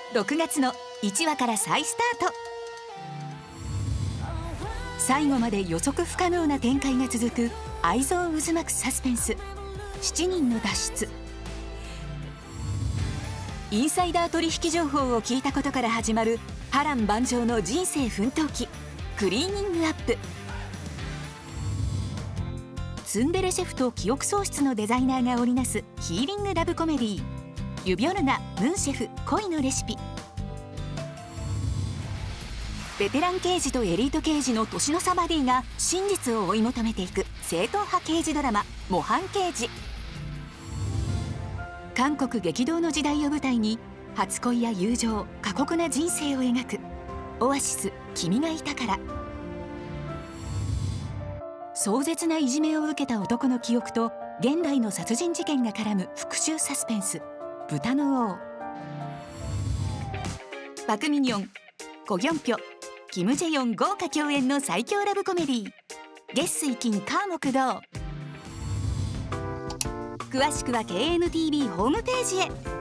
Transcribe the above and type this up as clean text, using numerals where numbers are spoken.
6月の1話から再スタート。最後まで予測不可能な展開が続く愛憎渦巻くサスペンス、7人の脱出。インサイダー取引情報を聞いたことから始まる波乱万丈の人生奮闘記、クリーニングアップ。ツンデレシェフと記憶喪失のデザイナーが織りなすヒーリングラブコメディー、ユビョルナ・ムンシェフ恋のレシピ。ベテラン刑事とエリート刑事の年の差バディが真実を追い求めていく正統派刑事ドラマ「模範刑事」。韓国激動の時代を舞台に初恋や友情、過酷な人生を描くオアシス「君がいたから」。壮絶ないじめを受けた男の記憶と現代の殺人事件が絡む復讐サスペンス「豚の王」。パク・ミニョン、コ・ギョンピョ、キム・ジェヨン豪華共演の最強ラブコメディ、月水金火木土。詳しくは KNTV ホームページへ。